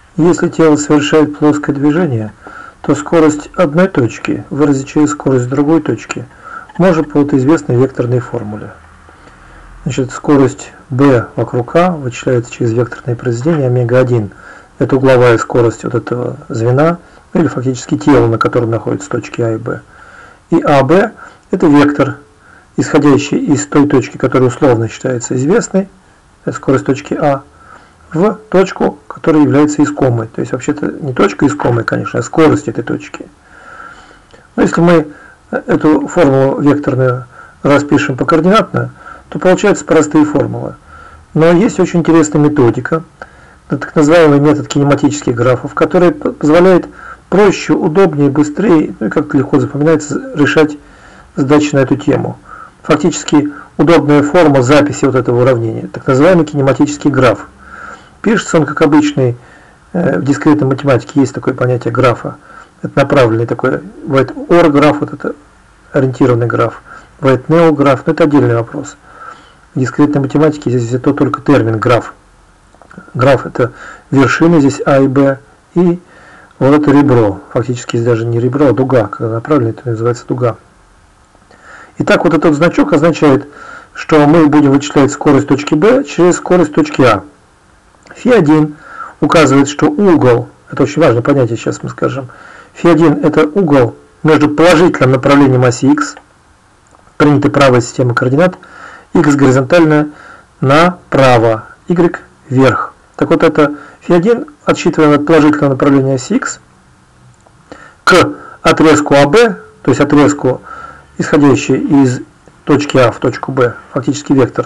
Если тело совершает плоское движение, то скорость одной точки выразить через скорость другой точки можно по известной векторной формуле. Значит, скорость b вокруг А вычисляется через векторное произведение омега-1. Это угловая скорость вот этого звена, или фактически тела, на котором находятся точки А и Б. И АБ – это вектор, исходящий из той точки, которая условно считается известной, это скорость точки А, в точку, которая является искомой. То есть вообще-то не точка искомой, конечно, а скорость этой точки. Но если мы эту формулу векторную распишем покоординатно, то получаются простые формулы. Но есть очень интересная методика, так называемый метод кинематических графов, который позволяет проще, удобнее, быстрее, ну и как-то легко запоминается, решать задачи на эту тему. Фактически удобная форма записи вот этого уравнения, так называемый кинематический граф. Пишется он, как обычный, в дискретной математике есть такое понятие графа. Это направленный такой, бывает OR-граф, вот это ориентированный граф, бывает неограф, но это отдельный вопрос. В дискретной математике здесь взято только термин граф. Граф – это вершины здесь А и Б, и вот это ребро. Фактически здесь даже не ребро, а дуга. Когда направлено, это называется дуга. Итак, вот этот значок означает, что мы будем вычислять скорость точки Б через скорость точки А. Φ1 указывает, что угол, это очень важное понятие, сейчас мы скажем, Φ1 это угол между положительным направлением оси Х, принятой правой системы координат, Х горизонтально направо, Y вверх. Так вот это Φ1 отсчитываем от положительного направления оси Х к отрезку АБ, то есть отрезку, исходящий из точки А в точку Б, фактически вектор,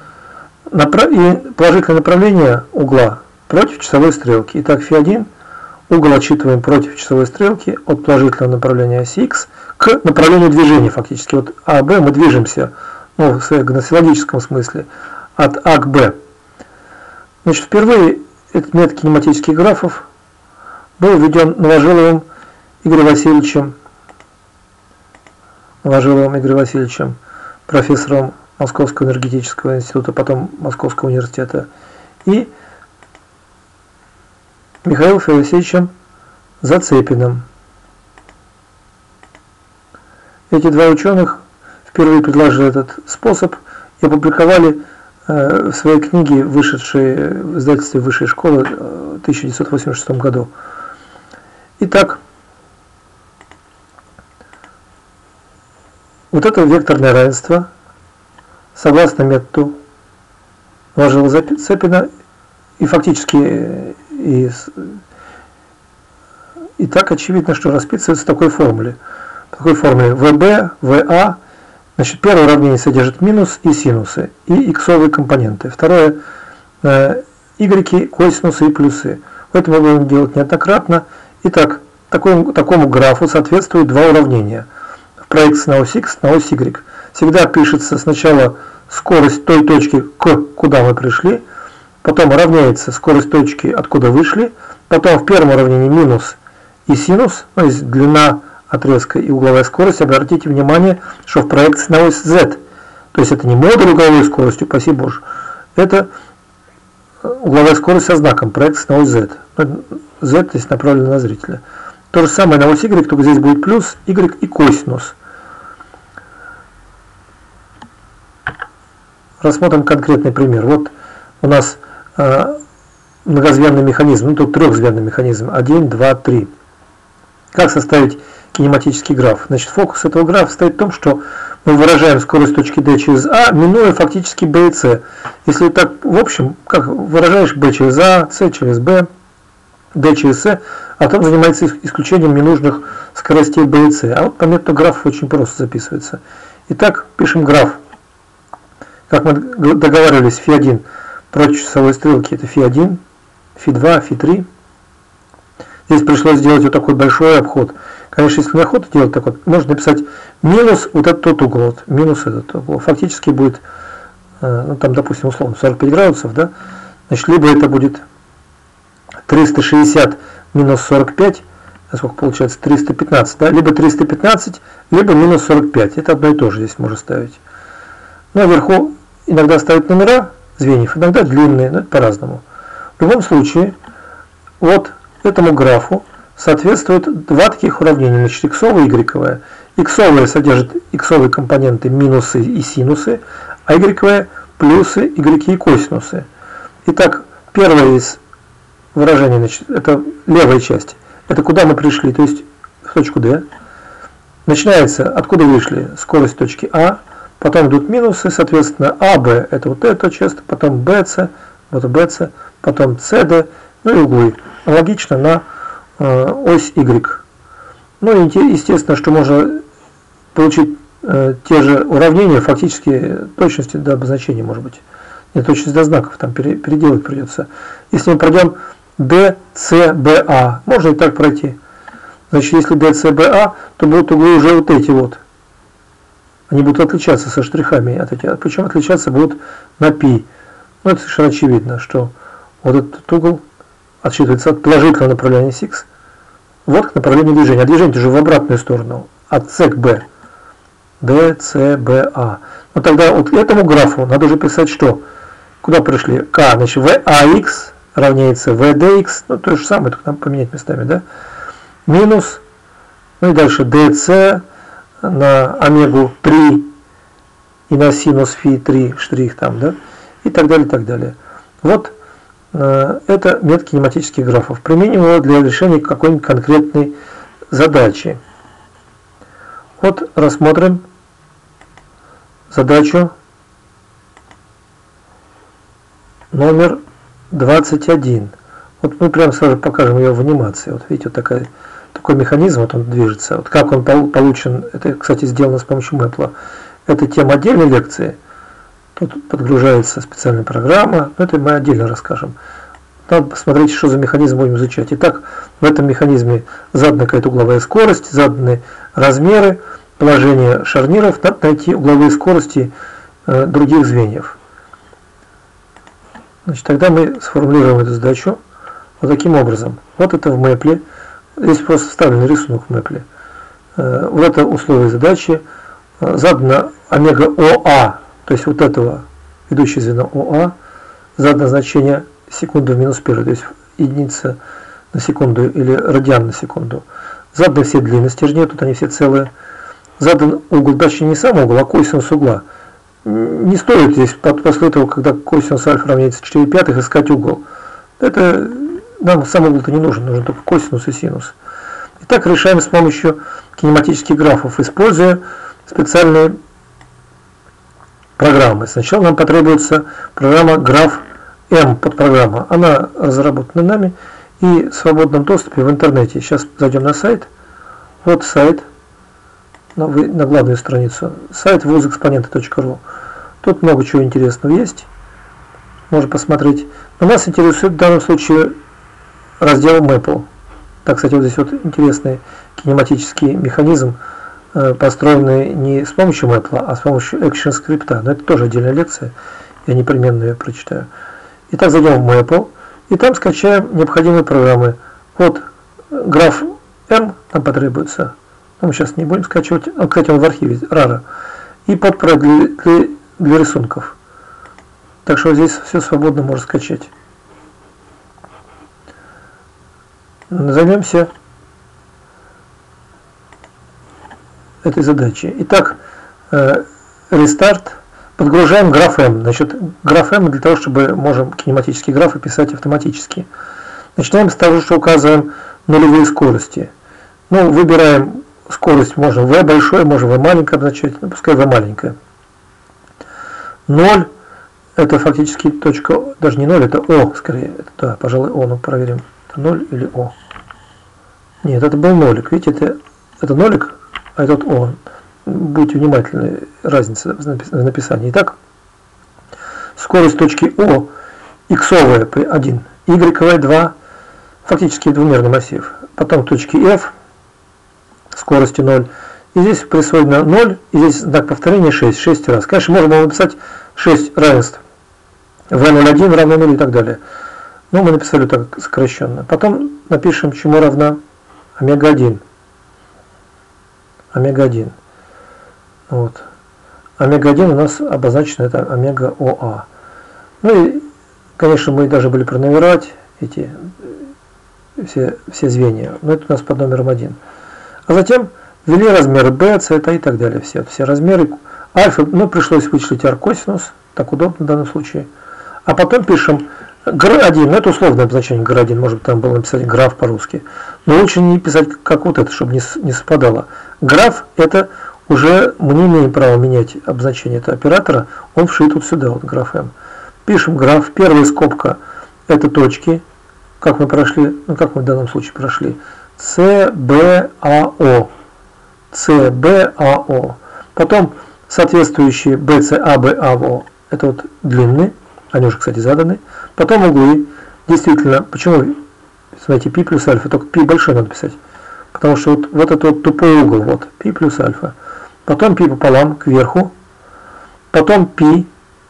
и положительное направление угла против часовой стрелки. Итак, Φ1 угол отсчитываем против часовой стрелки от положительного направления оси Х к направлению движения фактически. Вот АБ мы движемся, ну, в гносеологическом смысле, от А к Б. Значит, впервые этот метод кинематических графов был введен Новожиловым Игорем Васильевичем, профессором Московского энергетического института, потом Московского университета, и Михаилом Феодосеевичем Зацепиным. Эти два ученых впервые предложили этот способ и опубликовали в своей книге, вышедшей в издательстве Высшей школы в 1986 году. Итак, вот это векторное равенство, согласно методу Новожилова-Зацепина, и фактически и так очевидно, что расписывается в такой формуле. В такой формуле ВБ, ВА. Значит, первое уравнение содержит минус и синусы, и иксовые компоненты. Второе y, косинусы и плюсы. Это мы будем делать неоднократно. Итак, такому графу соответствуют два уравнения. В проекции на ось x, на ось y. Всегда пишется сначала скорость той точки, куда мы пришли, потом равняется скорость точки, откуда вышли, потом в первом уравнении минус и синус, то есть длина отрезка и угловая скорость. Обратите внимание, что в проекции на ось z, то есть это не модуль угловой скорости, упаси Боже, это угловая скорость со знаком проекции на ось z. Z здесь направлено на зрителя. То же самое на ось y, только здесь будет плюс, y и косинус. Рассмотрим конкретный пример. Вот у нас многозвенный механизм, ну тут трехзвенный механизм, 1, 2, 3. Как составить кинематический граф? Значит, фокус этого графа состоит в том, что мы выражаем скорость точки D через А, минуя фактически B и C. Если так, в общем, как выражаешь B через А, C через B, D через C, а там занимается исключением ненужных скоростей B и C. А вот по методу графов очень просто записывается. Итак, пишем граф. Как мы договаривались, Φ1 против часовой стрелки это Φ1, Φ2, Φ3. Здесь пришлось сделать вот такой большой обход. Конечно, если неохота делать так вот, можно написать минус вот этот тот угол, вот, минус этот угол. Фактически будет, ну там, допустим, условно 45 градусов, да? Значит, либо это будет 360 минус 45, сколько получается, 315, да? Либо 315, либо минус 45. Это одно и то же здесь можно ставить. Ну, а вверху иногда ставят номера звеньев, иногда длинные, но это по-разному. В любом случае, вот этому графу соответствует два таких уравнения, значит, иксовое и игрековое. Иксовое содержит иксовые компоненты минусы и синусы, а игрековое плюсы, игреки и косинусы. Итак, первое из выражений, значит, это левая часть. Это куда мы пришли, то есть в точку D. Начинается, откуда вышли, скорость точки А, потом идут минусы, соответственно, АБ это вот эта часть, потом BC, вот BC, потом CD, ну и углы. Аналогично на ось Y. Ну и естественно, что можно получить те же уравнения, фактически точности до обозначения, может быть. Не точность до знаков, там переделать придется. Если мы пройдем BCBA, можно и так пройти. Значит, если BCBA, то будут углы уже вот эти вот. Они будут отличаться со штрихами от этих, причем отличаться будут на π. Ну, это совершенно очевидно, что вот этот угол отсчитывается от положительного направления с x, вот к направлению движения. А движение уже в обратную сторону, от c к b. BCBA. Но тогда вот этому графу надо уже писать, что куда пришли? К, значит, VAX равняется VDX, ну то же самое, только нам поменять местами, да? Минус, ну и дальше DC на омегу при и на синус фи 3 штрих там, да? И так далее, и так далее. Вот это метод кинематических графов. Применим его для решения какой-нибудь конкретной задачи. Вот рассмотрим задачу номер 21. Вот мы прямо сразу покажем ее в анимации. Вот видите, вот такой механизм, вот он движется. Вот как он получен, это, кстати, сделано с помощью Maple. Это тема отдельной лекции. Тут подгружается специальная программа. Но это мы отдельно расскажем. Надо посмотреть, что за механизм будем изучать. Итак, в этом механизме задана какая-то угловая скорость, заданы размеры, положение шарниров, надо найти угловые скорости других звеньев. Значит, тогда мы сформулируем эту задачу вот таким образом. Вот это в Maple. Здесь просто вставлен рисунок в Maple. Вот это условие задачи. Задано омега ОА, то есть вот этого ведущее звено ОА, задано значение секунду в минус 1, то есть единица на секунду или радиан на секунду. Заданы все длины стержней, тут они все целые. Задан угол, точнее не сам угол, а косинус угла. Не стоит здесь после этого, когда косинус альфа равняется 4/5, искать угол. Это нам сам угол-то не нужен, нужен только косинус и синус. Итак, решаем с помощью кинематических графов, используя специальные программы. Сначала нам потребуется программа граф М подпрограмма. Она разработана нами и в свободном доступе в интернете. Сейчас зайдем на сайт. Вот сайт. На главную страницу. Сайт wuzexponenты.ru. Тут много чего интересного есть. Можно посмотреть. Но нас интересует в данном случае раздел Maple. Так, кстати, вот здесь вот интересный кинематический механизм, построенный не с помощью Maple, а с помощью ActionScript. Но это тоже отдельная лекция. Я непременно ее прочитаю. Итак, зайдем в Maple. И там скачаем необходимые программы. Вот граф M нам потребуется. Мы сейчас не будем скачивать. Кстати, он в архиве RAR. И подпроект для рисунков. Так что здесь все свободно можно скачать. Займемся этой задачей. Итак, рестарт. Подгружаем граф M. Значит, граф M для того, чтобы можем кинематические графы писать автоматически. Начинаем с того, что указываем нулевые скорости. Ну, выбираем скорость, можно V большое, можно V маленькое обозначать, ну, пускай V маленькое. 0 это фактически точка, даже не 0, это O скорее. Это, да, пожалуй, O, ну проверим. Это 0 или O? Нет, это был нолик. Видите, это нолик, а этот O. Будьте внимательны, разница в написании. Итак, скорость точки O, иксовая 1, y 2, фактически двумерный массив. Потом точки F, скорости 0. И здесь присвоено 0, и здесь знак повторения 6 раз. Конечно, можно было написать 6 равенств. V01 равно 0 и так далее. Но мы написали так сокращенно. Потом напишем, чему равна омега 1. Омега 1. Вот. Омега 1 у нас обозначено, это омега ОА. Ну и, конечно, мы должны были пронумеровать эти все звенья. Но это у нас под номером 1. А затем ввели размеры b, c и так далее. Все размеры альфа. Ну, пришлось вычислить аркосинус. Так удобно в данном случае. А потом пишем gr1. Ну, это условное обозначение gr1. Может быть, там было написать граф по-русски. Но лучше не писать как вот это, чтобы не совпадало. Граф – это уже мы не имеем права менять обозначение этого оператора. Он вшит вот сюда, вот граф m. Пишем граф. Первая скобка – это точки. Как мы прошли, ну как мы в данном случае прошли. CBAO. CBAO. Потом соответствующие BCABAO. Это вот длинные. Они уже, кстати, заданы. Потом углы. Действительно, почему, смотрите, π плюс альфа, только π большой надо писать. Потому что вот этот вот тупой угол, вот, π плюс альфа. Потом π пополам, кверху. Потом π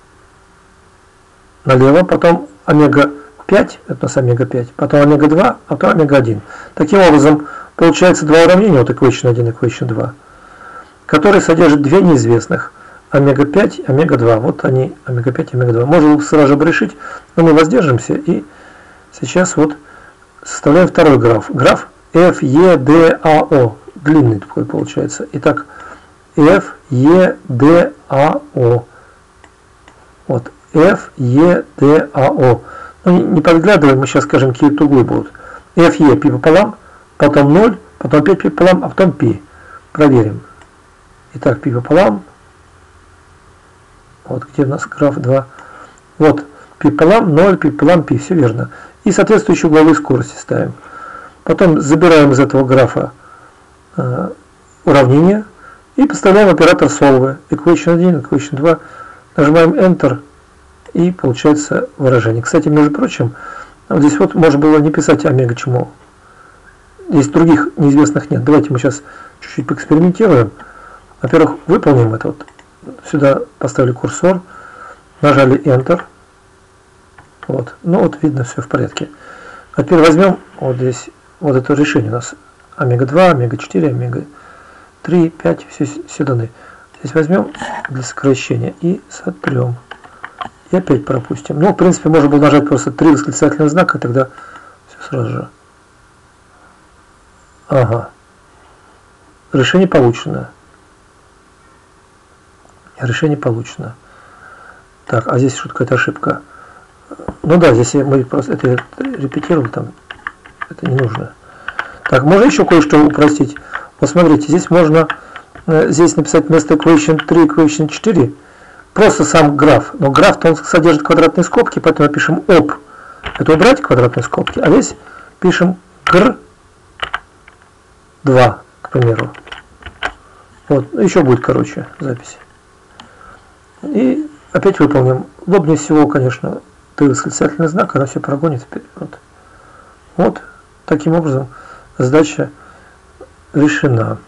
налево. Потом омега 5, это у нас омега 5. Потом омега 2, а потом омега 1. Таким образом, получается два уравнения, вот equation 1 и equation 2, которые содержат две неизвестных. Омега 5, омега 2. Вот они, омега 5, омега 2. Можно сразу же решить, но мы воздержимся. И сейчас вот составляем второй граф. Граф FEDAO. Длинный такой получается. Итак, FEDAO. Вот, FEDAO. Ну, не подглядываем, мы сейчас скажем, какие тут углы будут. FE π пополам, потом 0, потом 5 π пополам, а потом π. Проверим. Итак, π пополам. Вот где у нас граф 2. Вот, π пополам, 0, π пополам, π. Все верно. И соответствующие угловые скорости ставим. Потом забираем из этого графа уравнение и подставляем оператор solve. Equation 1, equation 2. Нажимаем Enter. И получается выражение. Кстати, между прочим, вот здесь вот можно было не писать омега чему. Здесь других неизвестных нет. Давайте мы сейчас чуть-чуть поэкспериментируем. Во-первых, выполним это. Вот. Сюда поставили курсор, нажали Enter. Вот. Ну вот видно, все в порядке. А теперь возьмем вот здесь вот это решение у нас. Омега 2, омега 4, омега 3, 5, все даны. Здесь возьмем для сокращения и сотрем. И опять пропустим. Ну, в принципе, можно было нажать просто 3 восклицательных знака, и тогда все сразу же. Ага. Решение получено. Решение получено. Так, а здесь что какая-то ошибка. Ну да, здесь мы просто это репетировали, там это не нужно. Так, можно еще кое-что упростить. Вот смотрите, здесь можно здесь написать вместо equation 3, equation 4 просто сам граф. Но граф-то он содержит квадратные скобки, поэтому пишем об. Это убрать квадратные скобки, а здесь пишем gr2, к примеру. Вот, еще будет короче запись. И опять выполним. Удобнее всего, конечно, 3 восклицательный знак, она все прогонит вперед. Вот, таким образом задача решена.